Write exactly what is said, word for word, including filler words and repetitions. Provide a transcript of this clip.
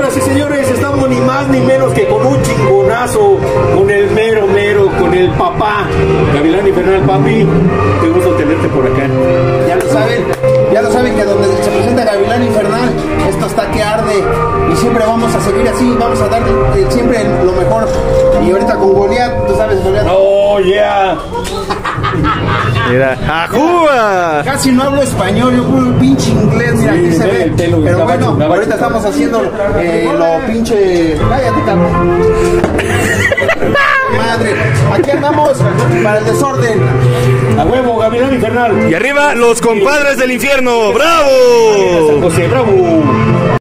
Señoras y señores, estamos ni más ni menos que con un chingonazo, con el mero mero, con el papá, Gavilán Infernal. Papi, qué gusto tenerte por acá. Ya lo saben, ya lo saben que donde se presenta Gavilán Infernal, esto está que arde. Y siempre vamos a seguir así, vamos a dar eh, siempre lo mejor. Y ahorita con Goliat, tú sabes, Goliat. Oh, yeah. Mira, ¡ajúa! Casi no hablo español, yo puro pinche inglés, mira, Sí, aquí se ve. pelo, Pero gabacho, bueno, gabacho. ahorita estamos haciendo eh, lo pinche. Cállate, cabrón. Madre, aquí andamos para el desorden. A huevo, Gavilán Infernal. Y arriba, los compadres del infierno. San ¡Bravo! José, bravo.